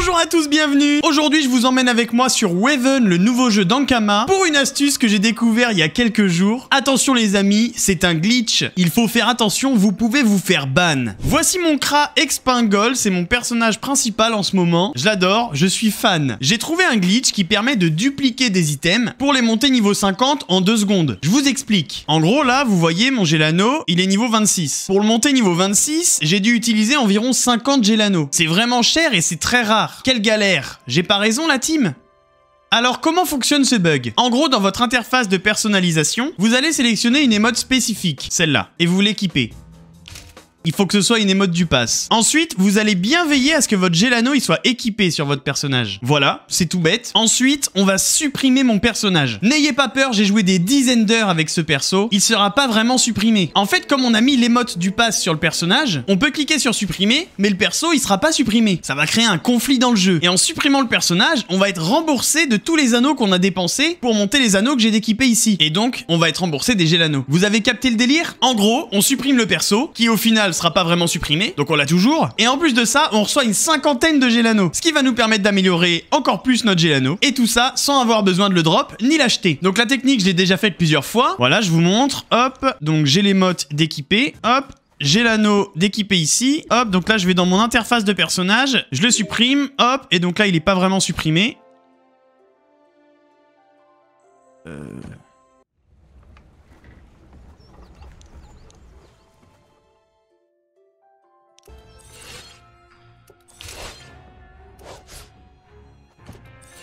Bonjour à tous, bienvenue. Aujourd'hui, je vous emmène avec moi sur Waven, le nouveau jeu d'Ankama, pour une astuce que j'ai découvert il y a quelques jours. Attention les amis, c'est un glitch. Il faut faire attention, vous pouvez vous faire ban. Voici mon Kra Expingol, c'est mon personnage principal en ce moment. Je l'adore, je suis fan. J'ai trouvé un glitch qui permet de dupliquer des items pour les monter niveau 50 en 2 secondes. Je vous explique. En gros, là, vous voyez mon Gelano, il est niveau 26. Pour le monter niveau 26, j'ai dû utiliser environ 50 Gelano. C'est vraiment cher et c'est très rare. Quelle galère. J'ai pas raison la team ? Alors comment fonctionne ce bug? En gros, dans votre interface de personnalisation, vous allez sélectionner une émote spécifique, celle-là, et vous l'équipez. Il faut que ce soit une émote du pass. Ensuite, vous allez bien veiller à ce que votre Gelano il soit équipé sur votre personnage. Voilà, c'est tout bête. Ensuite, on va supprimer mon personnage. N'ayez pas peur, j'ai joué des dizaines d'heures avec ce perso. Il sera pas vraiment supprimé. En fait, comme on a mis l'émote du pass sur le personnage, on peut cliquer sur supprimer, mais le perso il sera pas supprimé. Ça va créer un conflit dans le jeu. Et en supprimant le personnage, on va être remboursé de tous les anneaux qu'on a dépensés pour monter les anneaux que j'ai équipés ici. Et donc, on va être remboursé des Gelano. Vous avez capté le délire? En gros, on supprime le perso, qui au final sera pas vraiment supprimé, donc on l'a toujours. Et en plus de ça, on reçoit une cinquantaine de Gelano, ce qui va nous permettre d'améliorer encore plus notre Gelano. Et tout ça sans avoir besoin de le drop ni l'acheter. Donc la technique, je l'ai déjà faite plusieurs fois. Voilà, je vous montre. Hop, donc j'ai l'émote d'équiper. Hop. J'ai l'anneau d'équiper ici, hop, donc là je vais dans mon interface de personnage, je le supprime, hop, et donc là il est pas vraiment supprimé.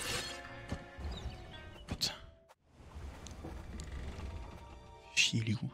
Putain. Chier, il est où?